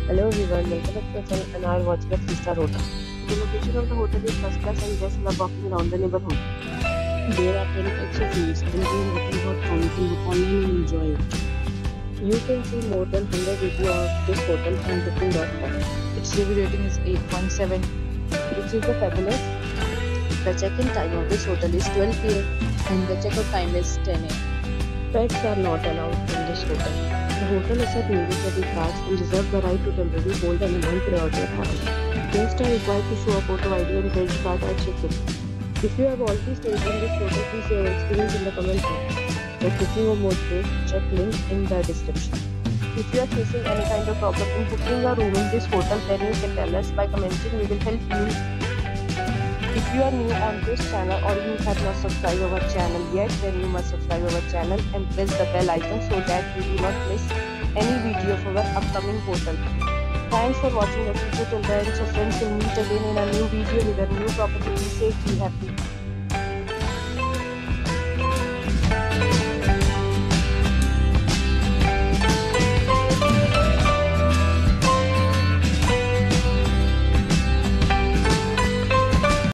Hello everyone, welcome back to the channel and are watching a 3-star hotel. The location of the hotel is first class and guests love walking around the neighborhood. There are 10 types of rooms available on booking.com. You can book online and enjoy it. You can see more than 100 reviews of this hotel on booking.com. Its review rating is 8.7, which is fabulous. The check-in time of this hotel is 12 p.m. and the check-out time is 10 a.m. Pets are not allowed in this hotel. The hotel accepts major credit cards and reserves the right to temporarily hold an amount prior to arrival. Guests are required to show a photo ID and credit card at check-in. If you have already stayed in this hotel, please share your experience in the comment box. For booking or more details, check link in the description. If you are facing any kind of problem in booking a room in this hotel, then you can tell us by commenting. We will help you. If you are new on this channel or you have not subscribed our channel yet, then you must subscribe our channel and press the bell icon so that you do not miss any video of our upcoming hotel. Thanks for watching the video till the end. So friends, will meet again in a new video with a new property. Be safe, be happy.